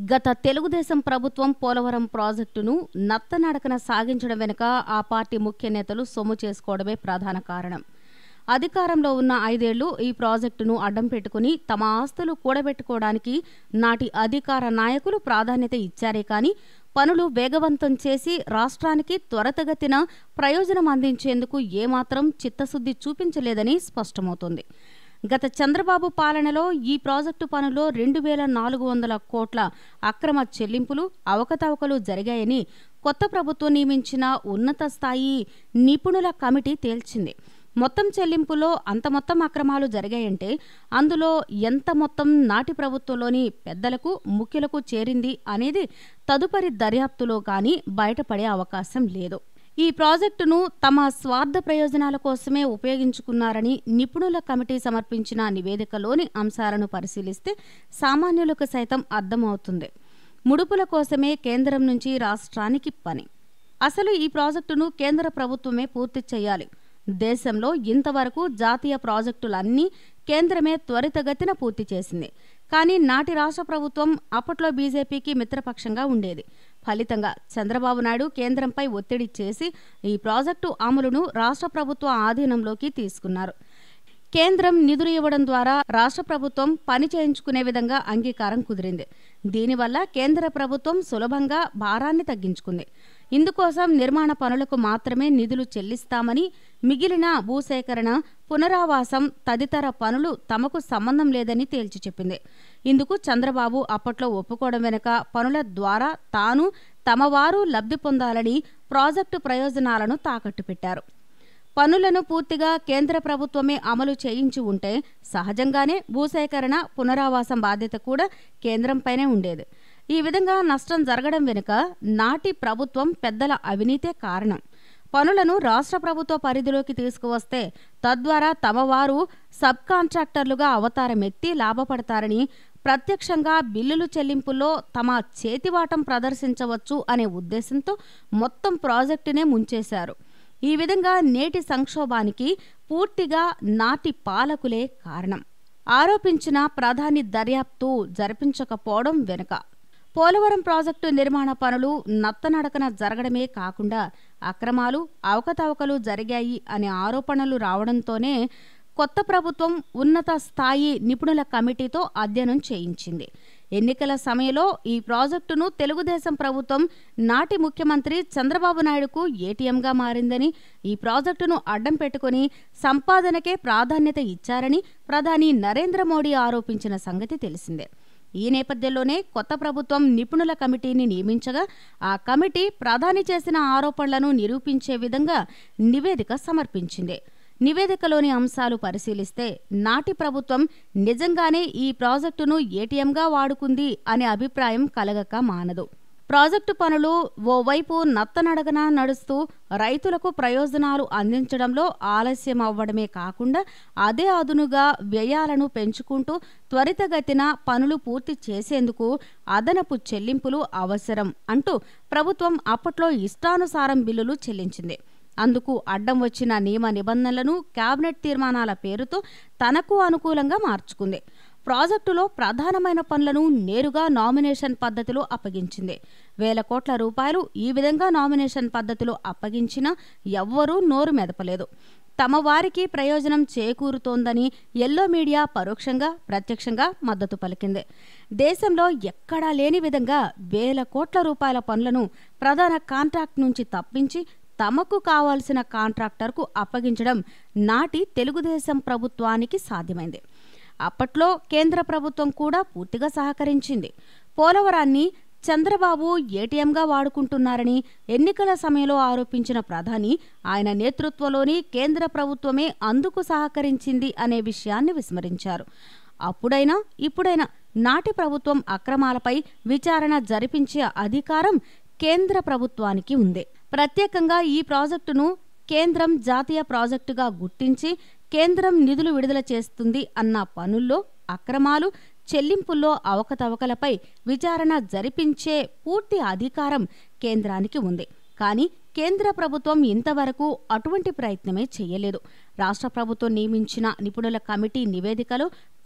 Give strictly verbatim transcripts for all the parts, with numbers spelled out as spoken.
గత తెలుగుదేశం ప్రభుత్వం పోలవరం ప్రాజెక్టును నత్తనడకన సాగించడం వెనుక ఆ పార్టీ ముఖ్య నేతలు సొమ్ము చేసుకోవడమే ప్రధాన కారణం. అధికారంలో ఉన్న ఐదేళ్లు ఈ ప్రాజెక్టును అడ్డం పెట్టుకుని తమ ఆస్తులు కూడబెట్టుకోవడానికి నాటి అధికార నాయకులు ప్రాధాన్యత ఇచ్చారే కానీ పనులు వేగవంతం చేసి రాష్ట్రానికి త్వరితగతిన ప్రయోజనం అందించేందుకు ఏమాత్రం చిత్తశుద్ధి చూపించలేదని స్పష్టమవుతోంది. గత చంద్రబాబు పాలనలో ఈ ప్రాజెక్టు పనుల్లో రెండు వేల నాలుగు వందల కోట్ల అక్రమ చెల్లింపులు, అవకతవకలు జరిగాయని కొత్త ప్రభుత్వం నియమించిన ఉన్నత స్థాయి నిపుణుల కమిటీ తేల్చింది. మొత్తం చెల్లింపులో అంత మొత్తం అక్రమాలు జరిగాయంటే అందులో ఎంత మొత్తం నాటి ప్రభుత్వంలోని పెద్దలకు, ముఖ్యులకు చేరింది అనేది తదుపరి దర్యాప్తులో కానీ బయటపడే అవకాశం లేదు. ఈ ప్రాజెక్టును తమ స్వార్థ ప్రయోజనాల కోసమే ఉపయోగించుకున్నారని నిపుణుల కమిటీ సమర్పించిన నివేదికలోని అంశాలను పరిశీలిస్తే సామాన్యులకు సైతం అర్థమవుతుంది. ముడుపుల కోసమే కేంద్రం నుంచి రాష్ట్రానికి పని. అసలు ఈ ప్రాజెక్టును కేంద్ర ప్రభుత్వమే పూర్తి చేయాలి. దేశంలో ఇంతవరకు జాతీయ ప్రాజెక్టులన్నీ కేంద్రమే త్వరితగతిన పూర్తి చేసింది. కానీ నాటి రాష్ట్ర ప్రభుత్వం అప్పట్లో బీజేపీకి మిత్రపక్షంగా ఉండేది. ఫలితంగా చంద్రబాబు నాయుడు కేంద్రంపై ఒత్తిడి చేసి ఈ ప్రాజెక్టు అమలును రాష్ట్ర ప్రభుత్వ ఆధీనంలోకి తీసుకున్నారు. కేంద్రం నిధులు ఇవ్వడం ద్వారా రాష్ట్ర ప్రభుత్వం పని చేయించుకునే విధంగా అంగీకారం కుదిరింది. దీనివల్ల కేంద్ర ప్రభుత్వం సులభంగా భారాన్ని తగ్గించుకుంది. ఇందుకోసం నిర్మాణ పనులకు మాత్రమే నిధులు చెల్లిస్తామని, మిగిలిన భూసేకరణ, పునరావాసం తదితర పనులు తమకు సంబంధం లేదని తేల్చి చెప్పింది. ఇందుకు చంద్రబాబు అప్పట్లో ఒప్పుకోవడం వెనుక పనుల ద్వారా తాను, తమ వారు లబ్ధి పొందాలని ప్రాజెక్టు ప్రయోజనాలను తాకట్టు పెట్టారు. పనులను పూర్తిగా కేంద్ర ప్రభుత్వమే అమలు చేయించి ఉంటే సహజంగానే భూసేకరణ, పునరావాసం బాధ్యత కూడా కేంద్రంపైనే ఉండేది. ఈ విధంగా నష్టం జరగడం వెనుక నాటి ప్రభుత్వం పెద్దల అవినీతే కారణం. పనులను రాష్ట్ర ప్రభుత్వ పరిధిలోకి తీసుకువస్తే తద్వారా తమవారు సబ్ కాంట్రాక్టర్లుగా అవతారమెత్తి లాభపడతారని, ప్రత్యక్షంగా బిల్లులు చెల్లింపుల్లో తమ చేతివాటం ప్రదర్శించవచ్చు అనే ఉద్దేశంతో మొత్తం ప్రాజెక్టునే ముంచేశారు. ఈ విధంగా నేటి సంక్షోభానికి పూర్తిగా నాటి పాలకులే కారణం. ఆరోపించిన ప్రధాని దర్యాప్తు జరిపించకపోవడం వెనుక పోలవరం ప్రాజెక్టు నిర్మాణ పనులు నత్తనడకన జరగడమే కాకుండా అక్రమాలు, అవకతవకలు జరిగాయి అనే ఆరోపణలు రావడంతోనే కొత్త ప్రభుత్వం ఉన్నత స్థాయి నిపుణుల కమిటీతో అధ్యయనం చేయించింది. ఎన్నికల సమయంలో ఈ ప్రాజెక్టును తెలుగుదేశం ప్రభుత్వం నాటి ముఖ్యమంత్రి చంద్రబాబు నాయుడుకు ఏటీఎంగా మారిందని, ఈ ప్రాజెక్టును అడ్డం పెట్టుకుని సంపాదనకే ప్రాధాన్యత ఇచ్చారని ప్రధాని నరేంద్ర మోడీ ఆరోపించిన సంగతి తెలిసిందే. ఈ నేపథ్యంలోనే కొత్త ప్రభుత్వం నిపుణుల కమిటీని నియమించగా ఆ కమిటీ ప్రధాని చేసిన ఆరోపణలను నిరూపించే విధంగా నివేదిక సమర్పించింది. నివేదికలోని అంశాలు పరిశీలిస్తే నాటి ప్రభుత్వం నిజంగానే ఈ ప్రాజెక్టును ఏటీఎంగా వాడుకుంది అనే అభిప్రాయం కలగక మానదు. ప్రాజెక్టు పనులు ఓవైపు నత్తనడగన నడుస్తూ రైతులకు ప్రయోజనాలు అందించడంలో ఆలస్యం అవ్వడమే కాకుండా అదే అదునుగా వ్యయాలను పెంచుకుంటూ త్వరితగతిన పనులు పూర్తి చేసేందుకు అదనపు చెల్లింపులు అవసరం అంటూ ప్రభుత్వం అప్పట్లో ఇష్టానుసారం బిల్లులు చెల్లించింది. అందుకు అడ్డం వచ్చిన నియమ నిబంధనలను కేబినెట్ తీర్మానాల పేరుతో తనకు అనుకూలంగా మార్చుకుంది. ప్రాజెక్టులో ప్రధానమైన పనులను నేరుగా నామినేషన్ పద్ధతిలో అప్పగించింది. వేల కోట్ల రూపాయలు ఈ విధంగా నామినేషన్ పద్ధతిలో అప్పగించినా ఎవ్వరూ నోరు మెదపలేదు. తమ వారికి ప్రయోజనం చేకూరుతోందని ఎల్లో మీడియా పరోక్షంగా, ప్రత్యక్షంగా మద్దతు పలికింది. దేశంలో ఎక్కడా లేని విధంగా వేల కోట్ల రూపాయల పనులను ప్రధాన కాంట్రాక్ట్ నుంచి తప్పించి తమకు కావాల్సిన కాంట్రాక్టర్కు అప్పగించడం నాటి తెలుగుదేశం ప్రభుత్వానికి సాధ్యమైంది. అప్పట్లో కేంద్ర ప్రభుత్వం కూడా పూర్తిగా సహకరించింది. పోలవరాన్ని చంద్రబాబు ఏటీఎంగా వాడుకుంటున్నారని ఎన్నికల సమయంలో ఆరోపించిన ప్రధాని ఆయన నేతృత్వంలోని కేంద్ర ప్రభుత్వమే అందుకు సహకరించింది అనే విషయాన్ని విస్మరించారు. అప్పుడైనా ఇప్పుడైనా నాటి ప్రభుత్వం అక్రమాలపై విచారణ జరిపించే అధికారం కేంద్ర ప్రభుత్వానికి ఉంది. ప్రత్యేకంగా ఈ ప్రాజెక్టును కేంద్రం జాతీయ ప్రాజెక్టుగా గుర్తించి కేంద్రం నిధులు విడుదల చేస్తుంది అన్న పనుల్లో అక్రమాలు, చెల్లింపుల్లో అవకతవకలపై విచారణ జరిపించే పూర్తి అధికారం కేంద్రానికి ఉంది. కానీ కేంద్ర ప్రభుత్వం ఇంతవరకు అటువంటి ప్రయత్నమే చేయలేదు. రాష్ట్ర ప్రభుత్వం నియమించిన నిపుణుల కమిటీ నివేదికలో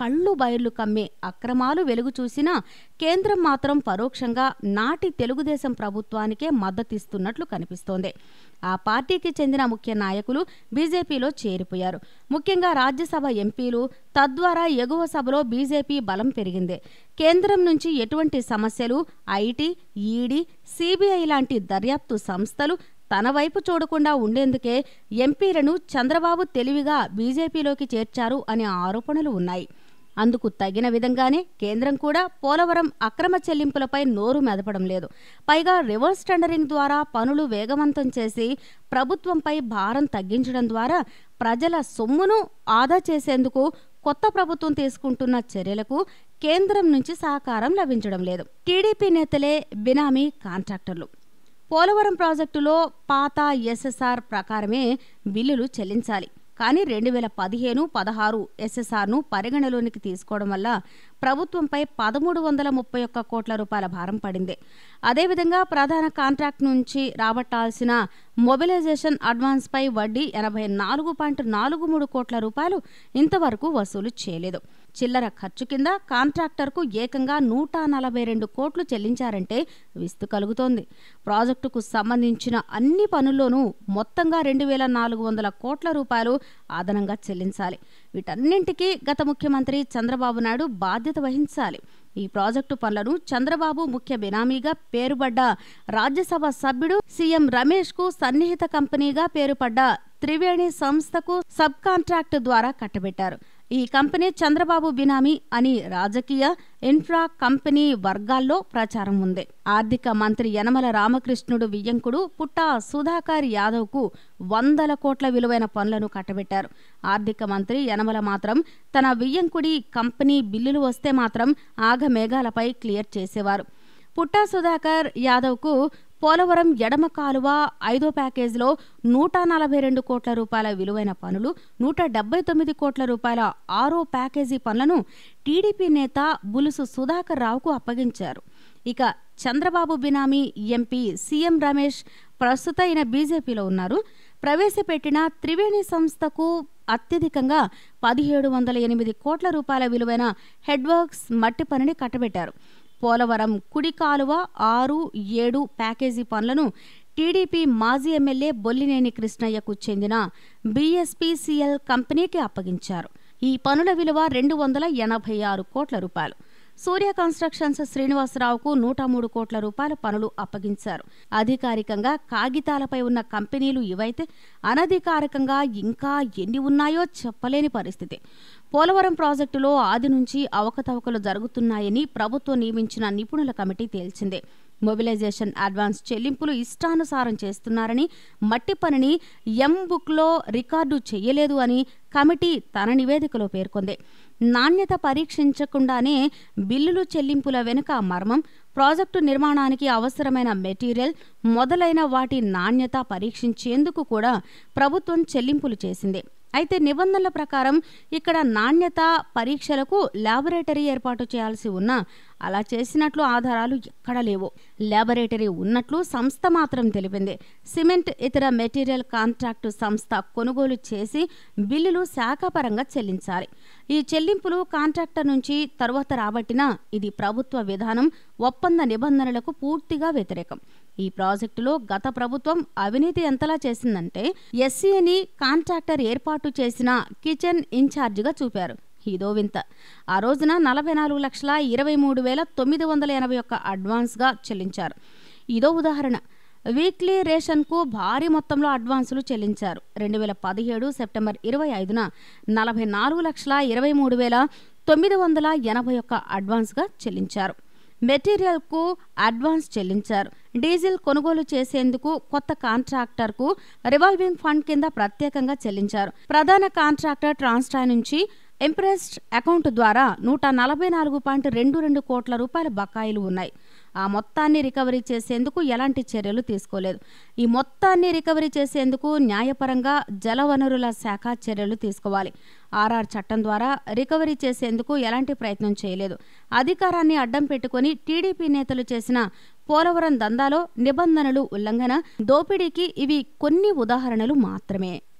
కళ్ళు బయర్లు కమ్మే అక్రమాలు వెలుగు చూసినా కేంద్రం మాత్రం పరోక్షంగా నాటి తెలుగుదేశం ప్రభుత్వానికే మద్దతిస్తున్నట్లు కనిపిస్తోంది. ఆ పార్టీకి చెందిన ముఖ్య నాయకులు బీజేపీలో చేరిపోయారు. ముఖ్యంగా రాజ్యసభ ఎంపీలు, తద్వారా ఎగువ సభలో బీజేపీ బలం పెరిగింది. కేంద్రం నుంచి ఎటువంటి సమస్యలు ఐటీ, ఈడీ, సీబీఐ లాంటి దర్యాప్తు సంస్థలు తన వైపు చూడకుండా ఉండేందుకే ఎంపీలను చంద్రబాబు తెలివిగా బీజేపీలోకి చేర్చారు అనే ఆరోపణలు ఉన్నాయి. అందుకు తగిన విధంగానే కేంద్రం కూడా పోలవరం అక్రమ చెల్లింపులపై నోరు మెదపడం లేదు. పైగా రివర్స్ టెండరింగ్ ద్వారా పనులు వేగవంతం చేసి ప్రభుత్వంపై భారం తగ్గించడం ద్వారా ప్రజల సొమ్మును ఆదా చేసేందుకు కొత్త ప్రభుత్వం తీసుకుంటున్న చర్యలకు కేంద్రం నుంచి సహకారం లభించడం లేదు. టీడీపీ నేతలే బినామీ కాంట్రాక్టర్లు. పోలవరం ప్రాజెక్టులో పాత ఎస్ఎస్ఆర్ ప్రకారమే బిల్లులు చెల్లించాలి. కానీ రెండు వేల పదిహేను పదహారు ఎస్ఎస్ఆర్ను పరిగణలోనికి తీసుకోవడం వల్ల ప్రభుత్వంపై పదమూడు వందల ముప్పై ఒక్క కోట్ల రూపాయల భారం పడింది. అదేవిధంగా ప్రధాన కాంట్రాక్ట్ నుంచి రాబట్టాల్సిన మొబిలైజేషన్ అడ్వాన్స్పై వడ్డీ ఎనభై నాలుగు పాయింట్ నాలుగు మూడు కోట్ల రూపాయలు ఇంతవరకు వసూలు చేయలేదు. చిల్లర ఖర్చు కింద కాంట్రాక్టర్కు ఏకంగా నూట నలభై రెండు కోట్లు చెల్లించారంటే విస్తు కలుగుతోంది. ప్రాజెక్టుకు సంబంధించిన అన్ని పనుల్లోనూ మొత్తంగా రెండు వేల నాలుగు వందల కోట్ల రూపాయలు అదనంగా చెల్లించాలి. వీటన్నింటికీ గత ముఖ్యమంత్రి చంద్రబాబు నాయుడు బాధ్యత వహించాలి. ఈ ప్రాజెక్టు పనులను చంద్రబాబు ముఖ్య బినామీగా పేరుపడ్డ రాజ్యసభ సభ్యుడు సీఎం రమేష్ కు సన్నిహిత కంపెనీగా పేరుపడ్డ త్రివేణి సంస్థకు సబ్ కాంట్రాక్ట్ ద్వారా కట్టబెట్టారు. ఈ కంపెనీ చంద్రబాబు బినామీ అని రాజకీయ, ఇన్ఫ్రా కంపెనీ వర్గాల్లో ప్రచారం ఉంది. ఆర్థిక మంత్రి యనమల రామకృష్ణుడు వియ్యంకుడు పుట్టా సుధాకర్ యాదవ్ కు వందల కోట్ల విలువైన పనులను కట్టబెట్టారు. ఆర్థిక మంత్రి యనమల మాత్రం తన వియ్యంకుడి కంపెనీ బిల్లులు వస్తే మాత్రం ఆగమేఘాలపై క్లియర్ చేసేవారు. పుట్టా సుధాకర్ యాదవ్ కు పోలవరం ఎడమ కాలువ ఐదో ప్యాకేజీలో నూట నలభై రెండు కోట్ల రూపాయల విలువైన పనులు, నూట డెబ్బై తొమ్మిది కోట్ల రూపాయల ఆరో ప్యాకేజీ పనులను టీడీపీ నేత బులుసు సుధాకర్ రావుకు అప్పగించారు. ఇక చంద్రబాబు బినామీ ఎంపీ సీఎం రమేష్ ప్రస్తుత ఈయన బీజేపీలో ఉన్నారు. ప్రవేశపెట్టిన త్రివేణి సంస్థకు అత్యధికంగా పదిహేడు వందల ఎనిమిది కోట్ల రూపాయల విలువైన హెడ్వర్క్స్ మట్టి పనిని కట్టబెట్టారు. పోలవరం కుడి కాలువ ఆరు ఏడు ప్యాకేజీ పనులను టీడీపీ మాజీ ఎమ్మెల్యే బొల్లినేని కృష్ణయ్యకు చెందిన బీఎస్పీసీఎల్ కంపెనీకి అప్పగించారు. ఈ పనుల విలువ రెండు వందల ఎనభై ఆరు కోట్ల రూపాయలు. సూర్య కన్స్ట్రక్షన్స్ శ్రీనివాసరావుకు నూట మూడు కోట్ల రూపాయల పనులు అప్పగించారు. అధికారికంగా కాగితాలపై ఉన్న కంపెనీలు ఇవైతే అనధికారికంగా ఇంకా ఎన్ని ఉన్నాయో చెప్పలేని పరిస్థితి. పోలవరం ప్రాజెక్టులో ఆది నుంచి అవకతవకలు జరుగుతున్నాయని ప్రభుత్వం నియమించిన నిపుణుల కమిటీ తేల్చింది. మొబిలైజేషన్ అడ్వాన్స్ చెల్లింపులు ఇష్టానుసారం చేస్తున్నారని, మట్టి పనిని ఎం బుక్లో రికార్డు చేయలేదు అని కమిటీ తన నివేదికలో పేర్కొంది. నాణ్యత పరీక్షించకుండానే బిల్లులు చెల్లింపుల వెనుక మర్మం, ప్రాజెక్టు నిర్మాణానికి అవసరమైన మెటీరియల్ మొదలైన వాటి నాణ్యత పరీక్షించేందుకు కూడా ప్రభుత్వం చెల్లింపులు చేసింది. అయితే నిబంధనల ప్రకారం ఇక్కడ నాణ్యత పరీక్షలకు ల్యాబొరేటరీ ఏర్పాటు చేయాల్సి ఉన్నా అలా చేసినట్లు ఆధారాలు ఎక్కడా లేవు. ల్యాబొరేటరీ ఉన్నట్లు సంస్థ మాత్రం తెలిపింది. సిమెంట్ ఇతర మెటీరియల్ కాంట్రాక్టు సంస్థ కొనుగోలు చేసి బిల్లులు శాఖాపరంగా చెల్లించాలి. ఈ చెల్లింపులు కాంట్రాక్టర్ నుంచి తరువాత రాబట్టినా ఇది ప్రభుత్వ విధానం, ఒప్పంద నిబంధనలకు పూర్తిగా వ్యతిరేకం. ఈ ప్రాజెక్టులో గత ప్రభుత్వం అవినీతి ఎంతలా చేసిందంటే ఎస్సీని కాంట్రాక్టర్ ఏర్పాటు చేసిన కిచెన్ ఇన్ఛార్జిగా చూపారు. ఇదో వింత. ఆ రోజున నలభై నాలుగు లక్షల ఇరవై మూడు వేల తొమ్మిది వందల ఎనభై ఒక్క అడ్వాన్స్గా చెల్లించారు. ఇదో ఉదాహరణ. వీక్లీ రేషన్కు భారీ మొత్తంలో అడ్వాన్సులు చెల్లించారు. రెండు వేల పదిహేడు సెప్టెంబర్ ఇరవై ఐదున నలభై నాలుగు లక్షల ఇరవై మూడు వేల తొమ్మిది వందల ఎనభై ఒక్క అడ్వాన్స్గా చెల్లించారు. మెటీరియల్కు అడ్వాన్స్ చెల్లించారు. డీజిల్ కొనుగోలు చేసేందుకు కొత్త కాంట్రాక్టర్కు రివాల్వింగ్ ఫండ్ కింద ప్రత్యేకంగా చెల్లించారు. ప్రధాన కాంట్రాక్టర్ ట్రాన్స్ట్రా నుంచి ఇంప్రెస్డ్ అకౌంట్ ద్వారా నూట నలభై నాలుగు పాయింట్ రెండు రెండు కోట్ల రూపాయల బకాయిలు ఉన్నాయి. ఆ మొత్తాన్ని రికవరీ చేసేందుకు ఎలాంటి చర్యలు తీసుకోలేదు. ఈ మొత్తాన్ని రికవరీ చేసేందుకు న్యాయపరంగా జలవనరుల శాఖ చర్యలు తీసుకోవాలి. ఆర్ఆర్ చట్టం ద్వారా రికవరీ చేసేందుకు ఎలాంటి ప్రయత్నం చేయలేదు. అధికారాన్ని అడ్డం పెట్టుకుని టీడీపీ నేతలు చేసిన పోలవరం దందాలో నిబంధనలు ఉల్లంఘన, దోపిడీకి ఇవి కొన్ని ఉదాహరణలు మాత్రమే.